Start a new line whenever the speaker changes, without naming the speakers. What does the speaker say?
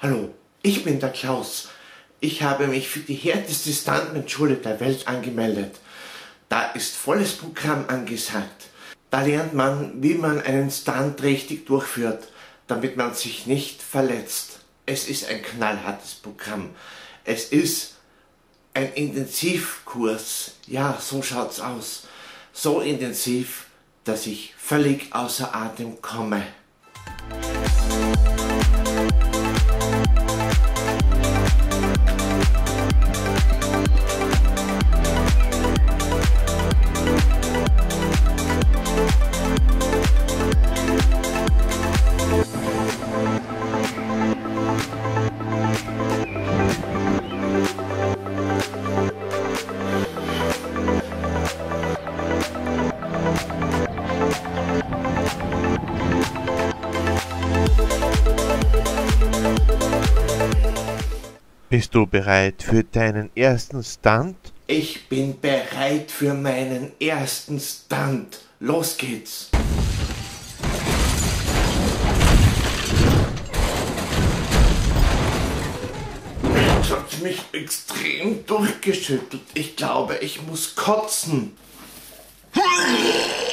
Hallo, ich bin der Klaus. Ich habe mich für die härteste Stuntman-Schule der Welt angemeldet. Da ist volles Programm angesagt. Da lernt man, wie man einen Stunt richtig durchführt, damit man sich nicht verletzt. Es ist ein knallhartes Programm. Es ist ein Intensivkurs. Ja, so schaut's aus. So intensiv, dass ich völlig außer Atem komme.
Bist du bereit für deinen ersten Stunt?
Ich bin bereit für meinen ersten Stunt. Los geht's! Jetzt hat mich extrem durchgeschüttelt. Ich glaube, ich muss kotzen.